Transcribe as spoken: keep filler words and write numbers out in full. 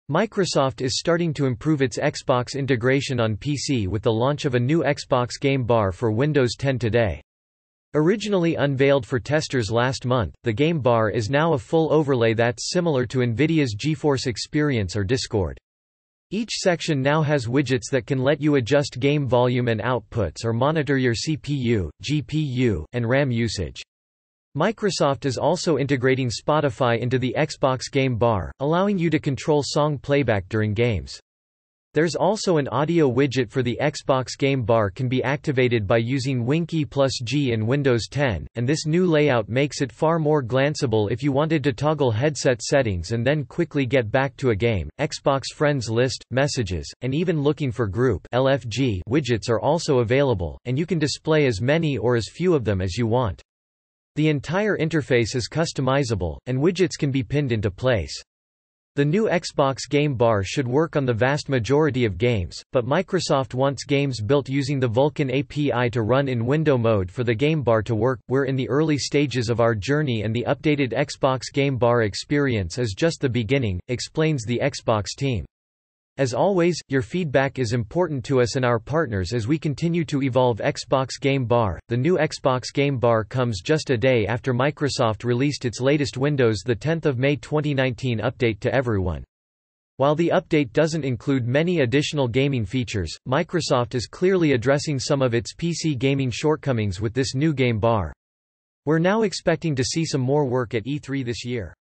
Microsoft is starting to improve its Xbox integration on P C with the launch of a new Xbox Game Bar for Windows ten today. Originally unveiled for testers last month, the Game Bar is now a full overlay that's similar to NVIDIA's GeForce Experience or Discord. Each section now has widgets that can let you adjust game volume and outputs or monitor your C P U, G P U, and RAM usage. Microsoft is also integrating Spotify into the Xbox Game Bar, allowing you to control song playback during games. There's also an audio widget for the Xbox Game Bar can be activated by using Win-key plus G in Windows ten, and this new layout makes it far more glanceable if you wanted to toggle headset settings and then quickly get back to a game. Xbox Friends List, Messages, and even Looking for Group (L F G) widgets are also available, and you can display as many or as few of them as you want. The entire interface is customizable, and widgets can be pinned into place. The new Xbox Game Bar should work on the vast majority of games, but Microsoft wants games built using the Vulkan A P I to run in window mode for the Game Bar to work. We're in the early stages of our journey and the updated Xbox Game Bar experience is just the beginning, explains the Xbox team. As always, your feedback is important to us and our partners as we continue to evolve Xbox Game Bar. The new Xbox Game Bar comes just a day after Microsoft released its latest Windows the tenth of May twenty nineteen update to everyone. While the update doesn't include many additional gaming features, Microsoft is clearly addressing some of its P C gaming shortcomings with this new Game Bar. We're now expecting to see some more work at E three this year.